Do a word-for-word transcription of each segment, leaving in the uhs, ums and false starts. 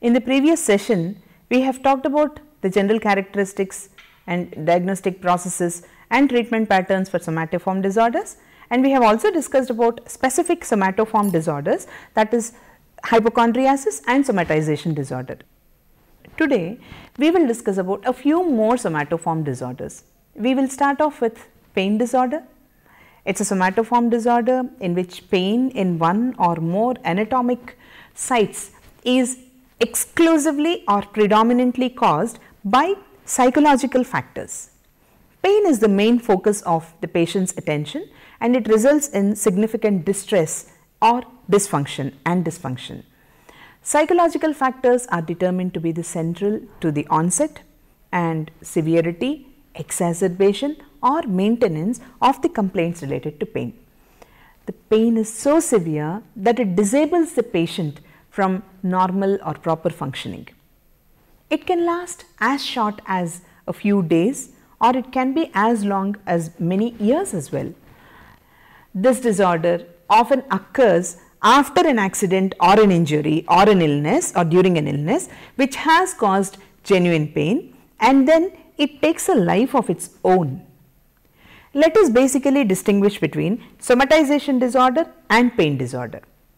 In the previous session, we have talked about the general characteristics and diagnostic processes and treatment patterns for somatoform disorders, and we have also discussed about specific somatoform disorders, that is hypochondriasis and somatization disorder. Today, we will discuss about a few more somatoform disorders. We will start off with pain disorder. It is a somatoform disorder in which pain in one or more anatomic sites is exclusively or predominantly caused by psychological factors. Pain is the main focus of the patient's attention, and it results in significant distress or dysfunction and dysfunction. Psychological factors are determined to be the central to the onset and severity, exacerbation or maintenance of the complaints related to pain. The pain is so severe that it disables the patient from normal or proper functioning. It can last as short as a few days, or it can be as long as many years as well. This disorder often occurs after an accident or an injury or an illness or during an illness which has caused genuine pain, and then it takes a life of its own. Let us basically distinguish between somatization disorder and pain disorder.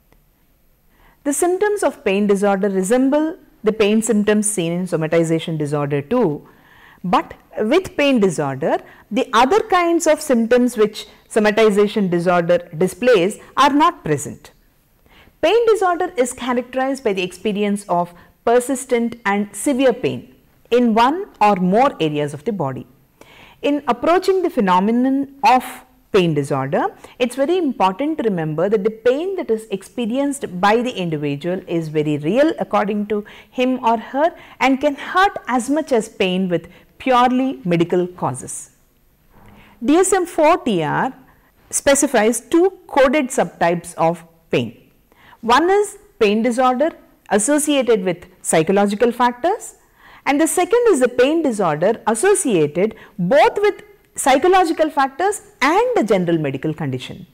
The symptoms of pain disorder resemble the pain symptoms seen in somatization disorder too, but with pain disorder, the other kinds of symptoms which somatization disorder displays are not present. Pain disorder is characterized by the experience of persistent and severe pain in one or more areas of the body. In approaching the phenomenon of pain disorder, it is very important to remember that the pain that is experienced by the individual is very real according to him or her, and can hurt as much as pain with purely medical causes. D S M four T R specifies two coded subtypes of pain. One is pain disorder associated with psychological factors, and the second is the pain disorder associated both with psychological factors and a general medical condition.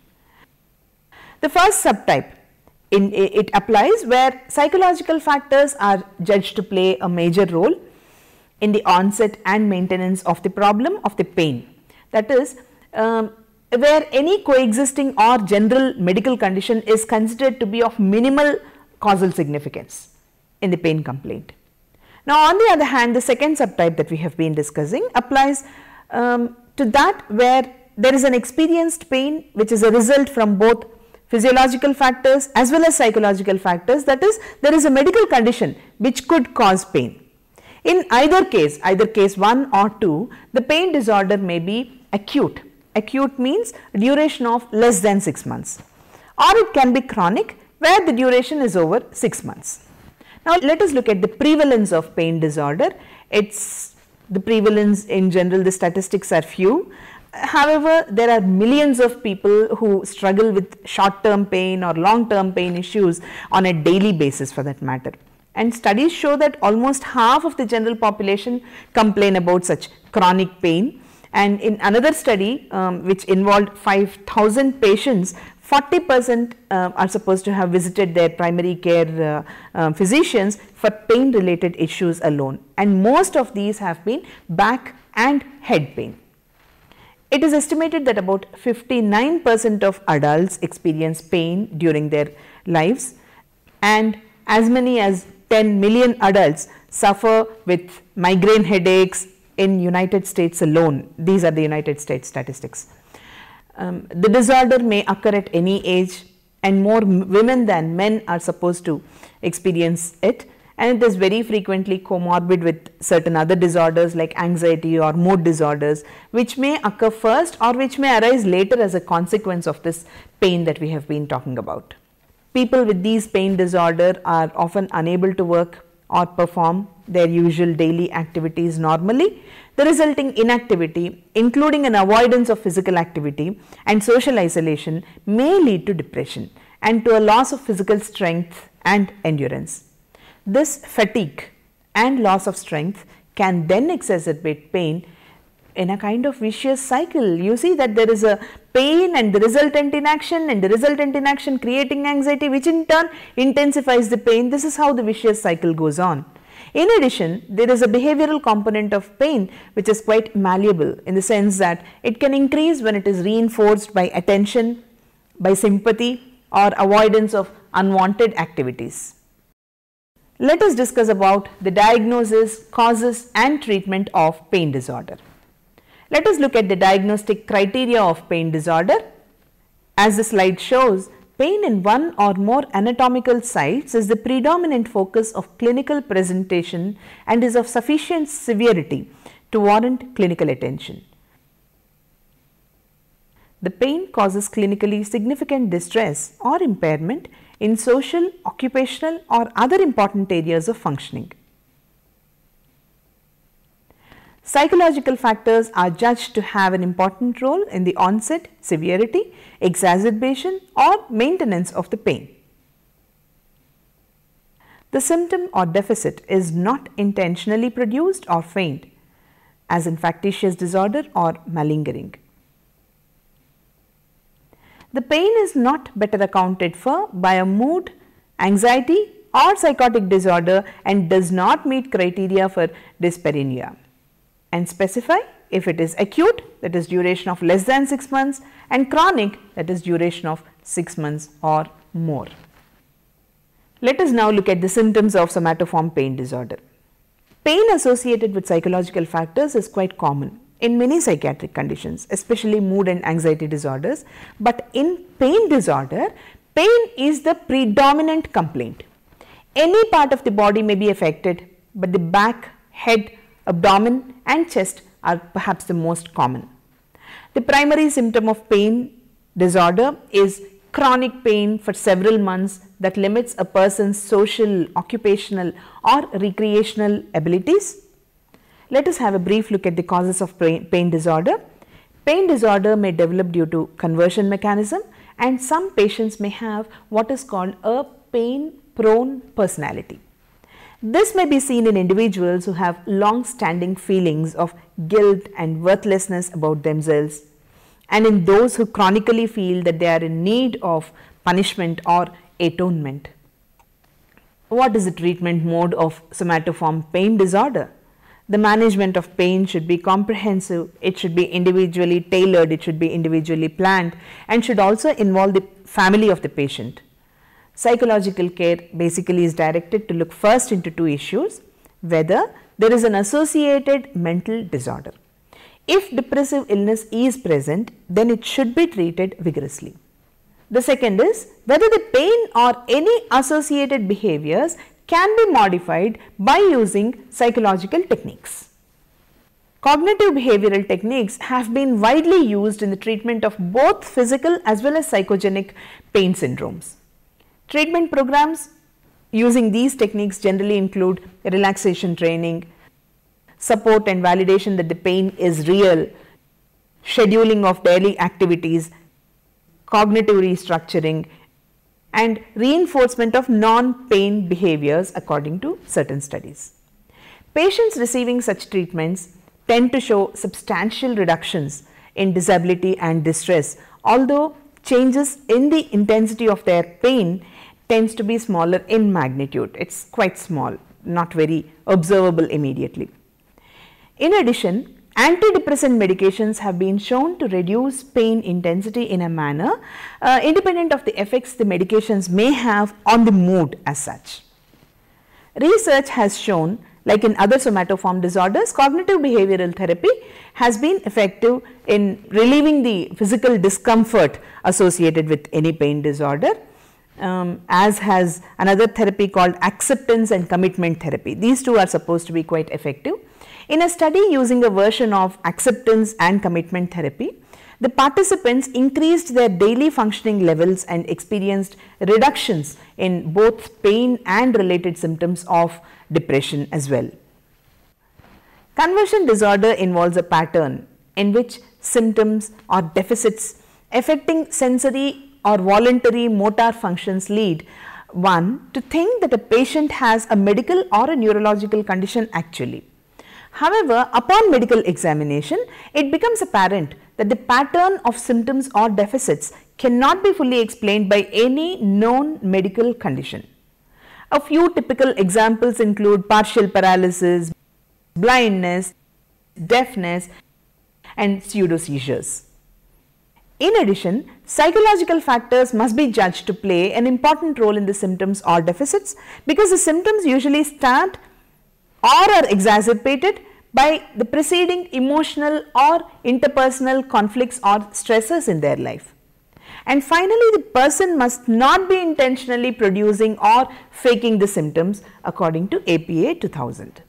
The first subtype, in, it applies where psychological factors are judged to play a major role in the onset and maintenance of the problem of the pain. That is, um, where any coexisting or general medical condition is considered to be of minimal causal significance in the pain complaint. Now, on the other hand, the second subtype that we have been discussing applies um, to that where there is an experienced pain which is a result from both physiological factors as well as psychological factors, that is, there is a medical condition which could cause pain. In either case, either case one or two, the pain disorder may be acute. Acute means duration of less than six months, or it can be chronic where the duration is over six months. Now, let us look at the prevalence of pain disorder. It's the prevalence in general, the statistics are few. However, there are millions of people who struggle with short term pain or long term pain issues on a daily basis for that matter. And studies show that almost half of the general population complain about such chronic pain. And in another study um, which involved five thousand patients, forty percent uh, are supposed to have visited their primary care uh, uh, physicians for pain related issues alone, and most of these have been back and head pain. It is estimated that about fifty-nine percent of adults experience pain during their lives, and as many as ten million adults suffer with migraine headaches in United States alone. These are the United States statistics. Um, the disorder may occur at any age, and more women than men are supposed to experience it, and it is very frequently comorbid with certain other disorders like anxiety or mood disorders, which may occur first or which may arise later as a consequence of this pain that we have been talking about. People with these pain disorder are often unable to work or perform their usual daily activities normally. The resulting inactivity, including an avoidance of physical activity and social isolation, may lead to depression and to a loss of physical strength and endurance. This fatigue and loss of strength can then exacerbate pain in a kind of vicious cycle. You see that there is a pain and the resultant inaction, and the resultant inaction creating anxiety, which in turn intensifies the pain. This is how the vicious cycle goes on. In addition, there is a behavioral component of pain which is quite malleable, in the sense that it can increase when it is reinforced by attention, by sympathy, or avoidance of unwanted activities. Let us discuss about the diagnosis, causes and treatment of pain disorder. Let us look at the diagnostic criteria of pain disorder. As the slide shows, pain in one or more anatomical sites is the predominant focus of clinical presentation and is of sufficient severity to warrant clinical attention. The pain causes clinically significant distress or impairment in social, occupational or other important areas of functioning. Psychological factors are judged to have an important role in the onset, severity, exacerbation or maintenance of the pain. The symptom or deficit is not intentionally produced or feigned, as in factitious disorder or malingering. The pain is not better accounted for by a mood, anxiety or psychotic disorder and does not meet criteria for dyspareunia, and specify if it is acute, that is duration of less than six months, and chronic, that is duration of six months or more. Let us now look at the symptoms of somatoform pain disorder. Pain associated with psychological factors is quite common in many psychiatric conditions, especially mood and anxiety disorders, but in pain disorder, pain is the predominant complaint. Any part of the body may be affected, but the back, head, abdomen and chest are perhaps the most common. The primary symptom of pain disorder is chronic pain for several months that limits a person's social, occupational or recreational abilities. Let us have a brief look at the causes of pain disorder. Pain disorder may develop due to conversion mechanism, and some patients may have what is called a pain-prone personality. This may be seen in individuals who have long-standing feelings of guilt and worthlessness about themselves, and in those who chronically feel that they are in need of punishment or atonement. What is the treatment mode of somatoform pain disorder? The management of pain should be comprehensive, it should be individually tailored, it should be individually planned, and should also involve the family of the patient. Psychological care basically is directed to look first into two issues: whether there is an associated mental disorder. If depressive illness is present, then it should be treated vigorously. The second is whether the pain or any associated behaviors can be modified by using psychological techniques. Cognitive behavioral techniques have been widely used in the treatment of both physical as well as psychogenic pain syndromes. Treatment programs using these techniques generally include relaxation training, support and validation that the pain is real, scheduling of daily activities, cognitive restructuring, and reinforcement of non-pain behaviors according to certain studies. Patients receiving such treatments tend to show substantial reductions in disability and distress, although changes in the intensity of their pain tends to be smaller in magnitude. It's quite small, not very observable immediately. In addition, antidepressant medications have been shown to reduce pain intensity in a manner uh, independent of the effects the medications may have on the mood as such. Research has shown, like in other somatoform disorders, cognitive behavioral therapy has been effective in relieving the physical discomfort associated with any pain disorder, um, as has another therapy called acceptance and commitment therapy. These two are supposed to be quite effective. In a study using a version of acceptance and commitment therapy, the participants increased their daily functioning levels and experienced reductions in both pain and related symptoms of depression as well. Conversion disorder involves a pattern in which symptoms or deficits affecting sensory or voluntary motor functions lead one to think that a patient has a medical or a neurological condition actually. However, upon medical examination, it becomes apparent that the pattern of symptoms or deficits cannot be fully explained by any known medical condition. A few typical examples include partial paralysis, blindness, deafness, and pseudo-seizures. In addition, psychological factors must be judged to play an important role in the symptoms or deficits, because the symptoms usually start or are exacerbated by the preceding emotional or interpersonal conflicts or stressors in their life. And finally, the person must not be intentionally producing or faking the symptoms according to A P A two thousand.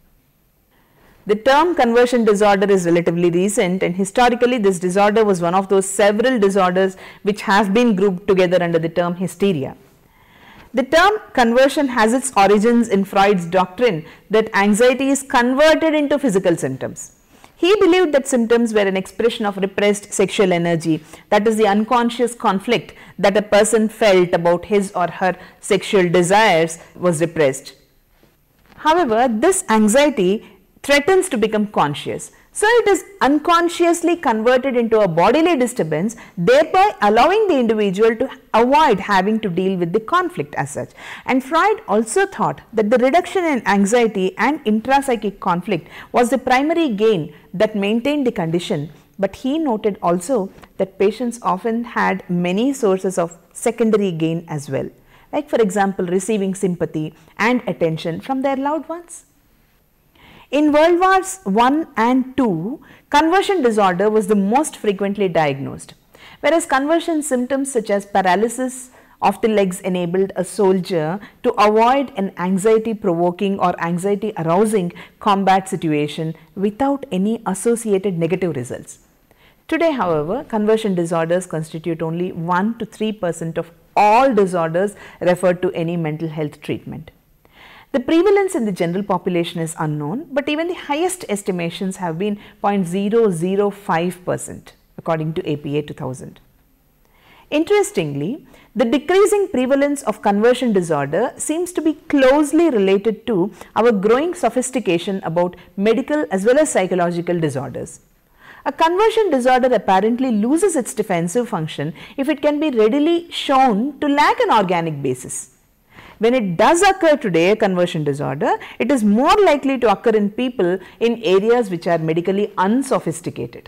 The term conversion disorder is relatively recent, and historically this disorder was one of those several disorders which have been grouped together under the term hysteria. The term conversion has its origins in Freud's doctrine that anxiety is converted into physical symptoms. He believed that symptoms were an expression of repressed sexual energy, that is, the unconscious conflict that a person felt about his or her sexual desires was repressed. However, this anxiety threatens to become conscious. So, it is unconsciously converted into a bodily disturbance, thereby allowing the individual to avoid having to deal with the conflict as such. And Freud also thought that the reduction in anxiety and intrapsychic conflict was the primary gain that maintained the condition, but he noted also that patients often had many sources of secondary gain as well, like for example receiving sympathy and attention from their loved ones. In World Wars One and Two, conversion disorder was the most frequently diagnosed, whereas conversion symptoms such as paralysis of the legs enabled a soldier to avoid an anxiety-provoking or anxiety-arousing combat situation without any associated negative results. Today, however, conversion disorders constitute only one to three percent of all disorders referred to any mental health treatment. The prevalence in the general population is unknown, but even the highest estimations have been zero point zero zero five percent according to A P A two thousand. Interestingly, the decreasing prevalence of conversion disorder seems to be closely related to our growing sophistication about medical as well as psychological disorders. A conversion disorder apparently loses its defensive function if it can be readily shown to lack an organic basis. When it does occur today, a conversion disorder, it is more likely to occur in people in areas which are medically unsophisticated.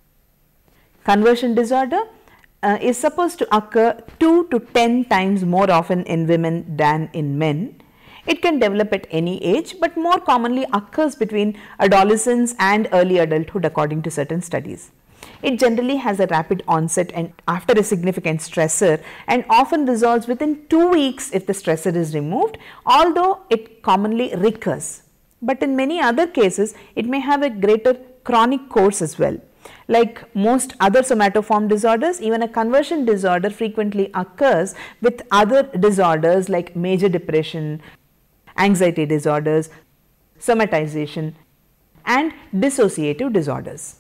Conversion disorder uh, is supposed to occur two to ten times more often in women than in men. It can develop at any age, but more commonly occurs between adolescence and early adulthood according to certain studies. It generally has a rapid onset and after a significant stressor, and often resolves within two weeks if the stressor is removed, although it commonly recurs. But in many other cases, it may have a greater chronic course as well. Like most other somatoform disorders, even a conversion disorder frequently occurs with other disorders like major depression, anxiety disorders, somatization, and dissociative disorders.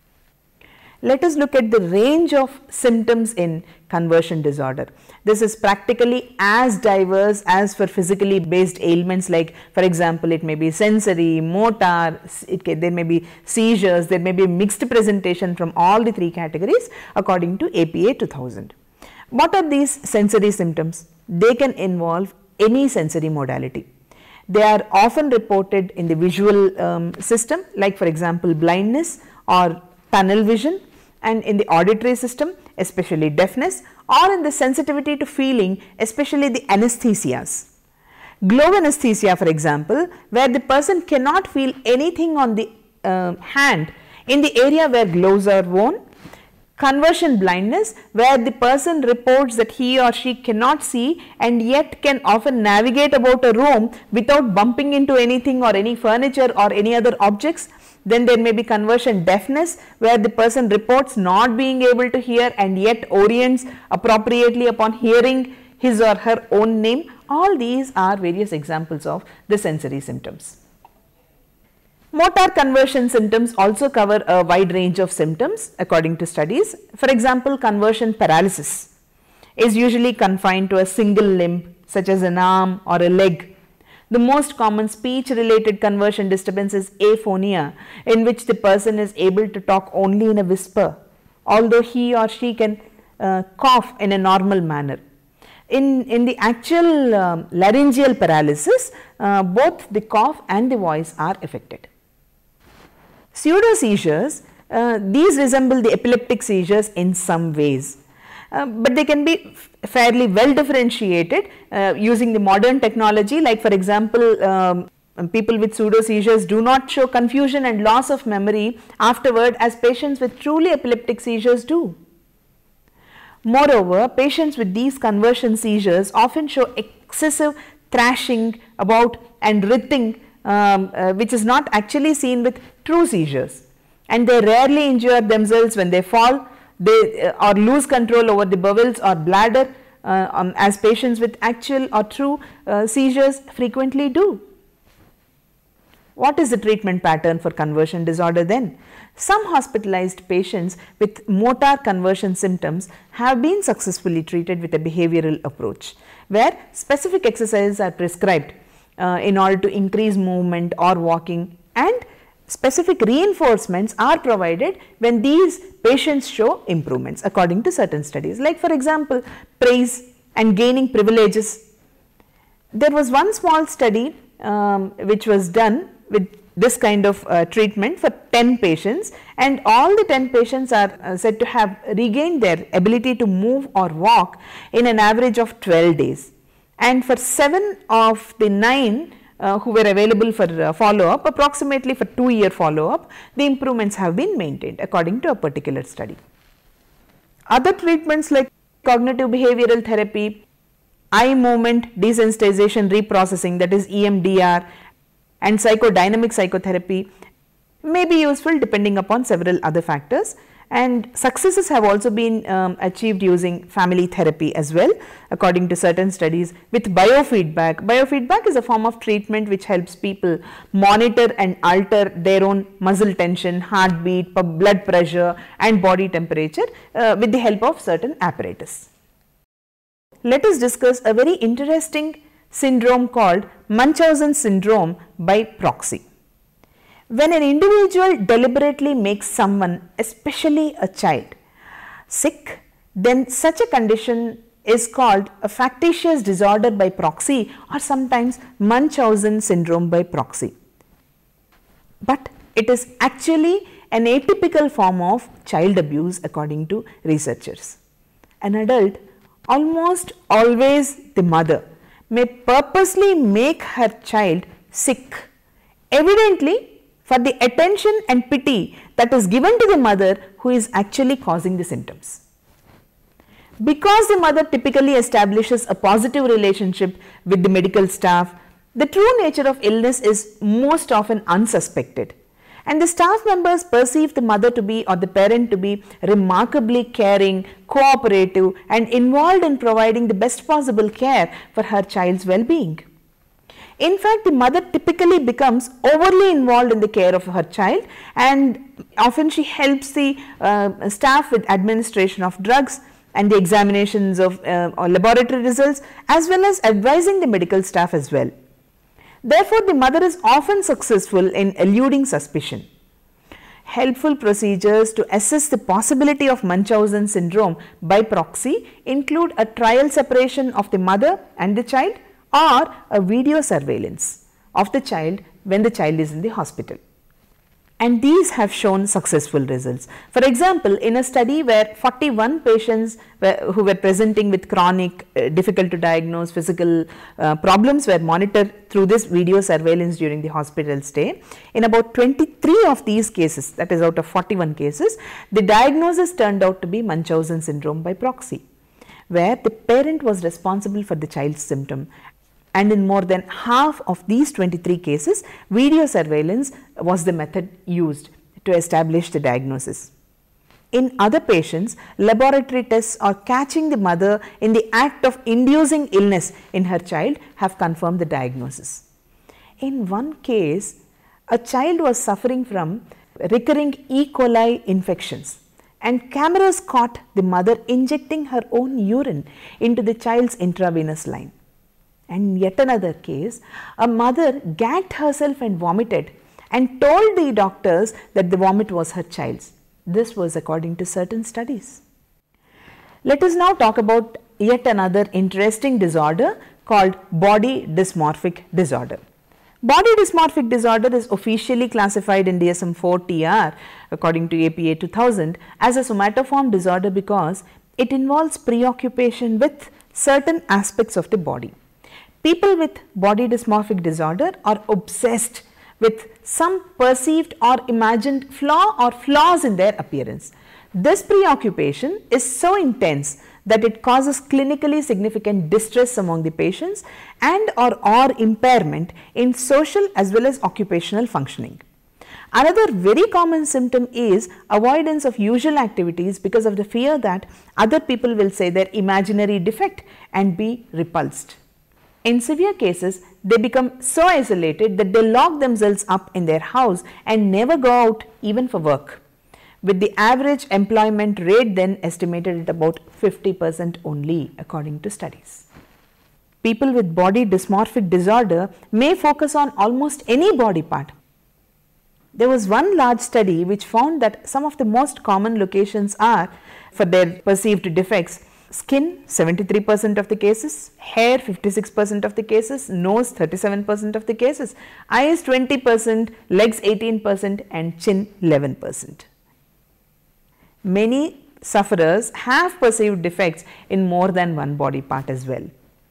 Let us look at the range of symptoms in conversion disorder. This is practically as diverse as for physically based ailments, like for example, it may be sensory, motor, it can, there may be seizures, there may be mixed presentation from all the three categories according to A P A two thousand. What are these sensory symptoms? They can involve any sensory modality. They are often reported in the visual um, system, like for example, blindness or tunnel vision, and in the auditory system, especially deafness, or in the sensitivity to feeling, especially the anesthesias. Globe anesthesia, for example, where the person cannot feel anything on the uh, hand in the area where gloves are worn. Conversion blindness, where the person reports that he or she cannot see and yet can often navigate about a room without bumping into anything or any furniture or any other objects. Then there may be conversion deafness, where the person reports not being able to hear and yet orients appropriately upon hearing his or her own name. All these are various examples of the sensory symptoms. Motor conversion symptoms also cover a wide range of symptoms according to studies. For example, conversion paralysis is usually confined to a single limb such as an arm or a leg. The most common speech related conversion disturbance is aphonia, in which the person is able to talk only in a whisper, although he or she can uh, cough in a normal manner. In, in the actual um, laryngeal paralysis, uh, both the cough and the voice are affected. Pseudo seizures, uh, these resemble the epileptic seizures in some ways. Uh, but they can be fairly well differentiated uh, using the modern technology, like for example, um, people with pseudo seizures do not show confusion and loss of memory afterward as patients with truly epileptic seizures do. Moreover, patients with these conversion seizures often show excessive thrashing about and writhing, um, uh, which is not actually seen with true seizures, and they rarely injure themselves when they fall. They uh, or lose control over the bowels or bladder, uh, um, as patients with actual or true uh, seizures frequently do. What is the treatment pattern for conversion disorder then? Some hospitalized patients with motor conversion symptoms have been successfully treated with a behavioral approach, where specific exercises are prescribed uh, in order to increase movement or walking, and specific reinforcements are provided when these patients show improvements according to certain studies, like for example, praise and gaining privileges. There was one small study um, which was done with this kind of uh, treatment for ten patients, and all the ten patients are uh, said to have regained their ability to move or walk in an average of twelve days, and for seven of the nine Uh, who were available for uh, follow up, approximately for two year follow up, the improvements have been maintained according to a particular study. Other treatments like cognitive behavioral therapy, eye movement desensitization reprocessing, that is E M D R, and psychodynamic psychotherapy may be useful depending upon several other factors, and successes have also been um, achieved using family therapy as well according to certain studies with biofeedback. Biofeedback is a form of treatment which helps people monitor and alter their own muscle tension, heartbeat, blood pressure and body temperature uh, with the help of certain apparatus. Let us discuss a very interesting syndrome called Munchausen syndrome by proxy. When an individual deliberately makes someone, especially a child, sick, then such a condition is called a factitious disorder by proxy, or sometimes Munchausen syndrome by proxy. But it is actually an atypical form of child abuse according to researchers. An adult, almost always the mother, may purposely make her child sick, evidently for the attention and pity that is given to the mother who is actually causing the symptoms. Because the mother typically establishes a positive relationship with the medical staff, the true nature of illness is most often unsuspected, and the staff members perceive the mother to be, or the parent to be, remarkably caring, cooperative and involved in providing the best possible care for her child's well-being. In fact, the mother typically becomes overly involved in the care of her child, and often she helps the uh, staff with administration of drugs and the examinations of uh, or laboratory results, as well as advising the medical staff as well. Therefore, the mother is often successful in eluding suspicion. Helpful procedures to assess the possibility of Munchausen syndrome by proxy include a trial separation of the mother and the child, or a video surveillance of the child when the child is in the hospital. And these have shown successful results. For example, in a study where forty-one patients were, who were presenting with chronic, uh, difficult to diagnose physical uh, problems were monitored through this video surveillance during the hospital stay. In about twenty-three of these cases, that is out of forty-one cases, the diagnosis turned out to be Munchausen syndrome by proxy, where the parent was responsible for the child's symptom. And in more than half of these twenty-three cases, video surveillance was the method used to establish the diagnosis. In other patients, laboratory tests or catching the mother in the act of inducing illness in her child have confirmed the diagnosis. In one case, a child was suffering from recurring E. coli infections, and cameras caught the mother injecting her own urine into the child's intravenous line. And yet another case, a mother gagged herself and vomited and told the doctors that the vomit was her child's. This was according to certain studies. Let us now talk about yet another interesting disorder called body dysmorphic disorder. Body dysmorphic disorder is officially classified in D S M four T R according to A P A two thousand as a somatoform disorder because it involves preoccupation with certain aspects of the body. People with body dysmorphic disorder are obsessed with some perceived or imagined flaw or flaws in their appearance. This preoccupation is so intense that it causes clinically significant distress among the patients and or, or impairment in social as well as occupational functioning. Another very common symptom is avoidance of usual activities because of the fear that other people will say their imaginary defect and be repulsed. In severe cases, they become so isolated that they lock themselves up in their house and never go out even for work, with the average employment rate then estimated at about fifty percent only according to studies. People with body dysmorphic disorder may focus on almost any body part. There was one large study which found that some of the most common locations are for their perceived defects: skin seventy-three percent of the cases, hair fifty-six percent of the cases, nose thirty-seven percent of the cases, eyes twenty percent, legs eighteen percent and chin eleven percent. Many sufferers have perceived defects in more than one body part as well.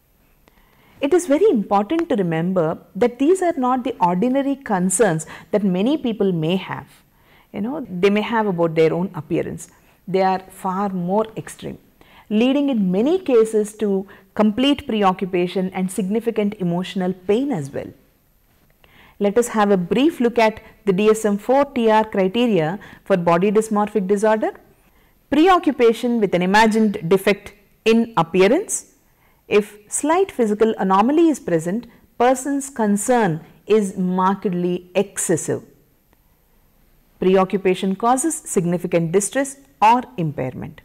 It is very important to remember that these are not the ordinary concerns that many people may have. You know, they may have about their own appearance. They are far more extreme, leading in many cases to complete preoccupation and significant emotional pain as well. Let us have a brief look at the D S M four T R criteria for body dysmorphic disorder. Preoccupation with an imagined defect in appearance. If slight physical anomaly is present, person's concern is markedly excessive. Preoccupation causes significant distress or impairment.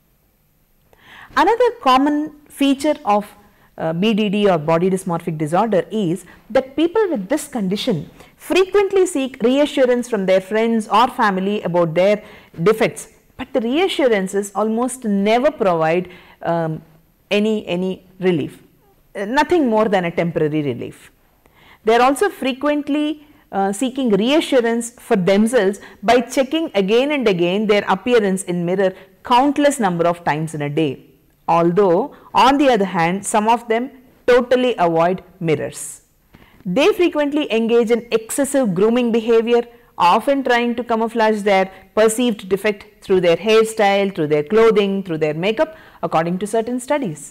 Another common feature of uh, B D D or body dysmorphic disorder is that people with this condition frequently seek reassurance from their friends or family about their defects, but the reassurances almost never provide um, any, any relief, uh, nothing more than a temporary relief. They are also frequently uh, seeking reassurance for themselves by checking again and again their appearance in mirror countless number of times in a day. Although on the other hand, some of them totally avoid mirrors. They frequently engage in excessive grooming behavior, often trying to camouflage their perceived defect through their hairstyle, through their clothing, through their makeup, according to certain studies.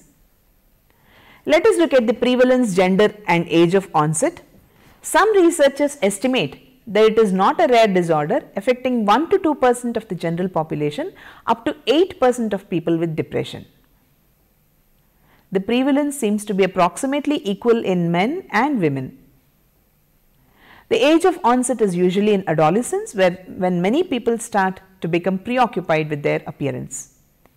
Let us look at the prevalence, gender and age of onset. Some researchers estimate that it is not a rare disorder affecting one to two percent of the general population, up to eight percent of people with depression. The prevalence seems to be approximately equal in men and women. The age of onset is usually in adolescence, where when many people start to become preoccupied with their appearance.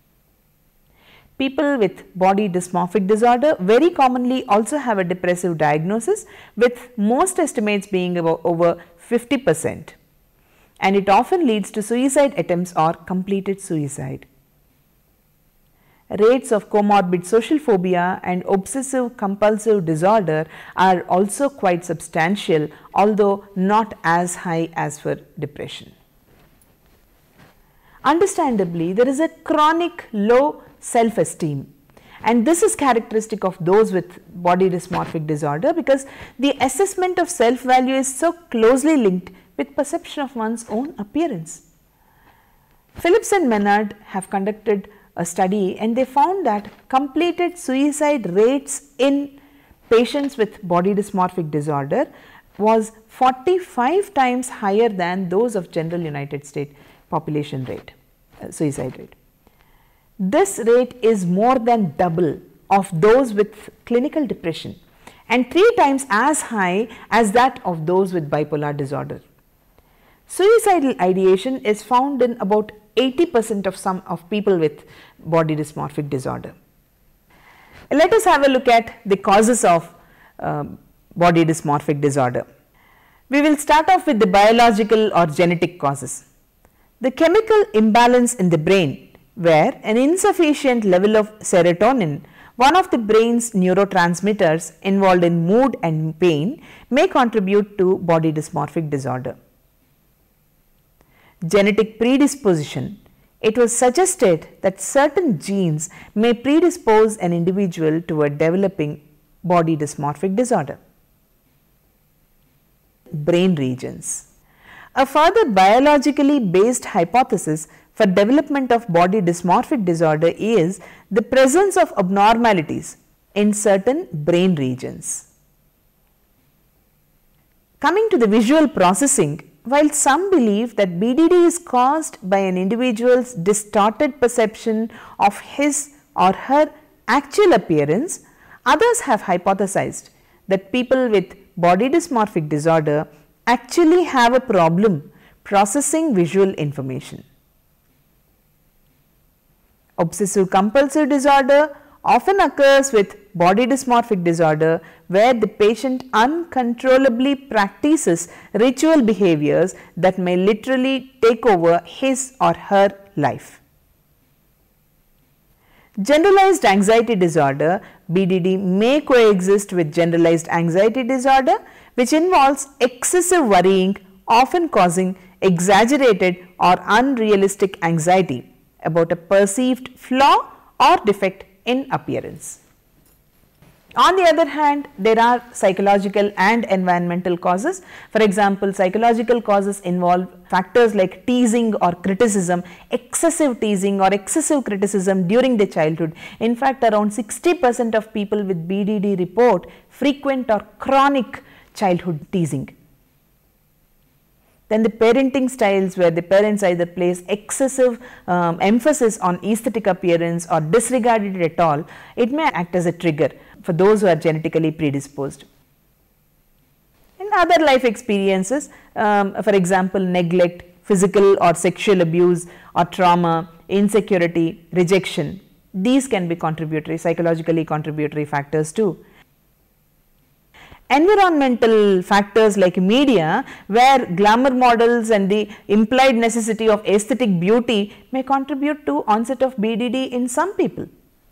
People with body dysmorphic disorder very commonly also have a depressive diagnosis, with most estimates being about over fifty percent, and it often leads to suicide attempts or completed suicide. Rates of comorbid social phobia and obsessive compulsive disorder are also quite substantial, although not as high as for depression. Understandably, there is a chronic low self-esteem, and this is characteristic of those with body dysmorphic disorder because the assessment of self-value is so closely linked with perception of one's own appearance. Phillips and Menard have conducted a study, and they found that completed suicide rates in patients with body dysmorphic disorder was forty-five times higher than those of general United States population rate, uh, suicide rate. This rate is more than double of those with clinical depression and three times as high as that of those with bipolar disorder. Suicidal ideation is found in about eighty percent of some of people with body dysmorphic disorder. Let us have a look at the causes of uh, body dysmorphic disorder. We will start off with the biological or genetic causes. The chemical imbalance in the brain, where an insufficient level of serotonin, one of the brain's neurotransmitters involved in mood and pain, may contribute to body dysmorphic disorder. Genetic predisposition. It was suggested that certain genes may predispose an individual toward developing body dysmorphic disorder. Brain regions. A further biologically based hypothesis for development of body dysmorphic disorder is the presence of abnormalities in certain brain regions. Coming to the visual processing, while some believe that B D D is caused by an individual's distorted perception of his or her actual appearance, others have hypothesized that people with body dysmorphic disorder actually have a problem processing visual information. Obsessive compulsive disorder often occurs with body dysmorphic disorder, where the patient uncontrollably practices ritual behaviors that may literally take over his or her life. Generalized anxiety disorder B D D may coexist with generalized anxiety disorder, which involves excessive worrying, often causing exaggerated or unrealistic anxiety about a perceived flaw or defect in appearance. On the other hand, there are psychological and environmental causes. For example, psychological causes involve factors like teasing or criticism, excessive teasing or excessive criticism during their childhood. In fact, around sixty percent of people with B D D report frequent or chronic childhood teasing. Then the parenting styles, where the parents either place excessive um, emphasis on aesthetic appearance or disregard it at all, it may act as a trigger for those who are genetically predisposed. In other life experiences, um, for example, neglect, physical or sexual abuse or trauma, insecurity, rejection, these can be contributory, psychologically contributory factors too. Environmental factors like media, where glamour models and the implied necessity of aesthetic beauty may contribute to onset of B D D in some people.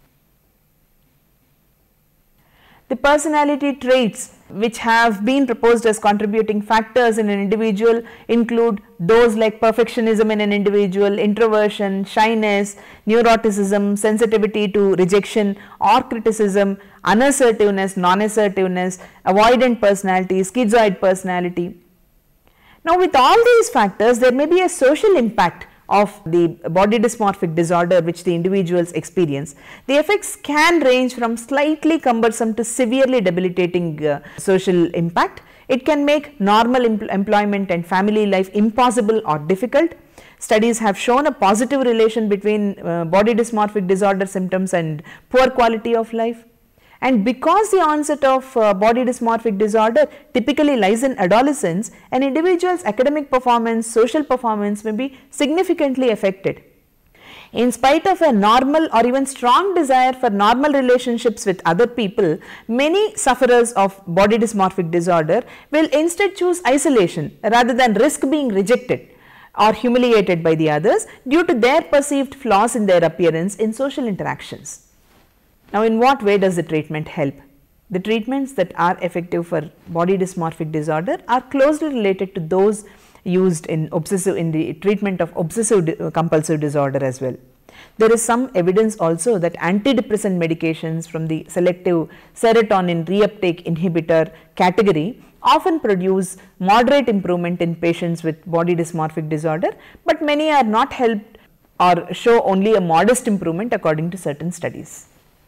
The personality traits which have been proposed as contributing factors in an individual include those like perfectionism in an individual, introversion, shyness, neuroticism, sensitivity to rejection or criticism, unassertiveness, non-assertiveness, avoidant personality, schizoid personality. Now, with all these factors, there may be a social impact of the body dysmorphic disorder which the individuals experience. The effects can range from slightly cumbersome to severely debilitating uh, social impact. It can make normal empl employment and family life impossible or difficult. Studies have shown a positive relation between uh, body dysmorphic disorder symptoms and poor quality of life. And because the onset of uh, body dysmorphic disorder typically lies in adolescence, an individual's academic performance, social performance may be significantly affected. In spite of a normal or even strong desire for normal relationships with other people, many sufferers of body dysmorphic disorder will instead choose isolation rather than risk being rejected or humiliated by the others due to their perceived flaws in their appearance in social interactions. Now, in what way does the treatment help? The treatments that are effective for body dysmorphic disorder are closely related to those used in obsessive in the treatment of obsessive di compulsive disorder as well. There is some evidence also that antidepressant medications from the selective serotonin reuptake inhibitor category often produce moderate improvement in patients with body dysmorphic disorder, but many are not helped or show only a modest improvement according to certain studies.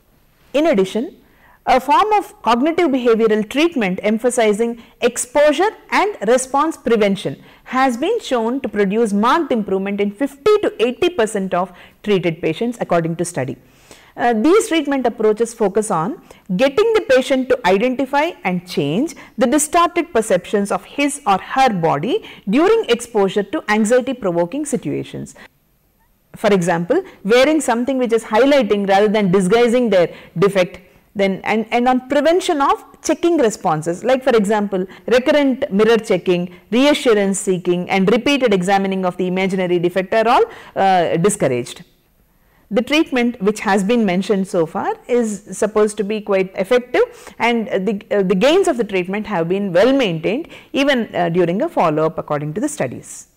In addition, a form of cognitive behavioral treatment emphasizing exposure and response prevention has been shown to produce marked improvement in fifty to eighty percent of treated patients according to study. Uh, these treatment approaches focus on getting the patient to identify and change the distorted perceptions of his or her body during exposure to anxiety provoking situations. For example, wearing something which is highlighting rather than disguising their defect, Then and, and on prevention of checking responses, like for example recurrent mirror checking, reassurance seeking and repeated examining of the imaginary defect are all uh, discouraged. The treatment which has been mentioned so far is supposed to be quite effective, and the, uh, the gains of the treatment have been well maintained even uh, during a follow up according to the studies.